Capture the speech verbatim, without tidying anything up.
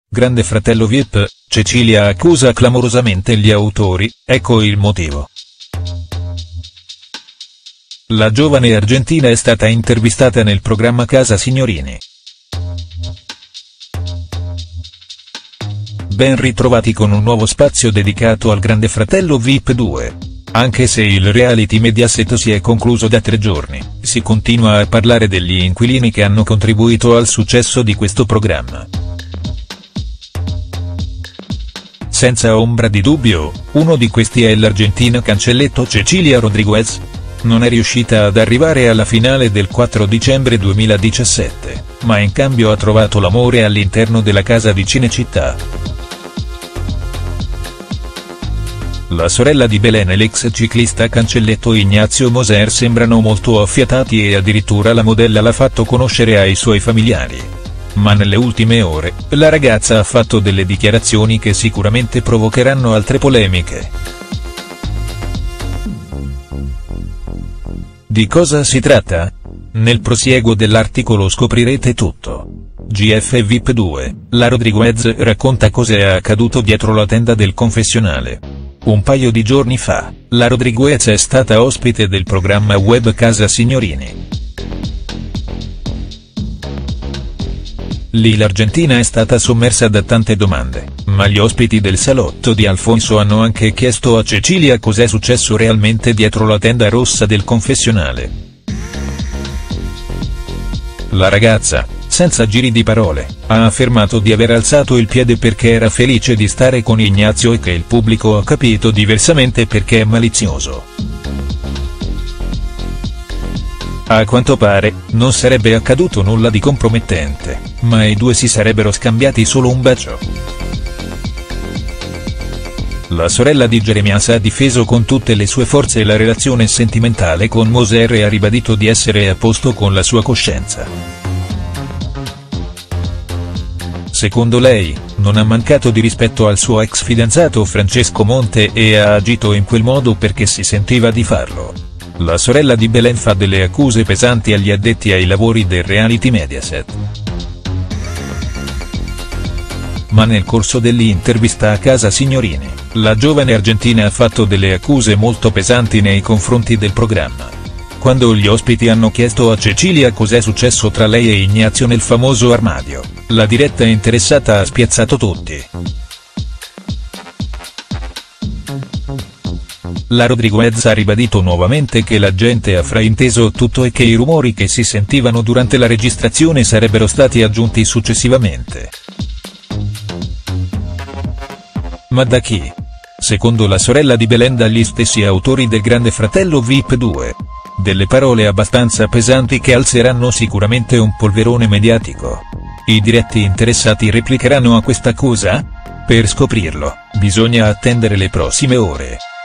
Grande Fratello V I P, Cecilia accusa clamorosamente gli autori, ecco il motivo. La giovane argentina è stata intervistata nel programma Casa Signorini. Ben ritrovati con un nuovo spazio dedicato al Grande Fratello V I P due. Anche se il reality Mediaset si è concluso da tre giorni, si continua a parlare degli inquilini che hanno contribuito al successo di questo programma. Senza ombra di dubbio, uno di questi è l'argentina cancelletto Cecilia Rodriguez. Non è riuscita ad arrivare alla finale del quattro dicembre duemiladiciassette, ma in cambio ha trovato l'amore all'interno della casa di Cinecittà. La sorella di Belen e l'ex ciclista cancelletto Ignazio Moser sembrano molto affiatati e addirittura la modella l'ha fatto conoscere ai suoi familiari. Ma nelle ultime ore, la ragazza ha fatto delle dichiarazioni che sicuramente provocheranno altre polemiche. Di cosa si tratta? Nel prosieguo dell'articolo scoprirete tutto. G F V I P due, la Rodriguez racconta cosa è accaduto dietro la tenda del confessionale. Un paio di giorni fa, la Rodriguez è stata ospite del programma web Casa Signorini. Lì l'Argentina è stata sommersa da tante domande, ma gli ospiti del salotto di Alfonso hanno anche chiesto a Cecilia cos'è successo realmente dietro la tenda rossa del confessionale. La ragazza, senza giri di parole, ha affermato di aver alzato il piede perché era felice di stare con Ignazio e che il pubblico ha capito diversamente perché è malizioso. A quanto pare, non sarebbe accaduto nulla di compromettente, ma i due si sarebbero scambiati solo un bacio. La sorella di Jeremias ha difeso con tutte le sue forze la relazione sentimentale con Moser e ha ribadito di essere a posto con la sua coscienza. Secondo lei, non ha mancato di rispetto al suo ex fidanzato Francesco Monte e ha agito in quel modo perché si sentiva di farlo. La sorella di Belen fa delle accuse pesanti agli addetti ai lavori del reality Mediaset. Ma nel corso dell'intervista a Casa Signorini, la giovane argentina ha fatto delle accuse molto pesanti nei confronti del programma. Quando gli ospiti hanno chiesto a Cecilia cos'è successo tra lei e Ignazio nel famoso armadio, la diretta interessata ha spiazzato tutti. La Rodriguez ha ribadito nuovamente che la gente ha frainteso tutto e che i rumori che si sentivano durante la registrazione sarebbero stati aggiunti successivamente. Ma da chi? Secondo la sorella di Belen dagli stessi autori del Grande Fratello V I P due. Delle parole abbastanza pesanti che alzeranno sicuramente un polverone mediatico. I diretti interessati replicheranno a questa accusa? Per scoprirlo, bisogna attendere le prossime ore.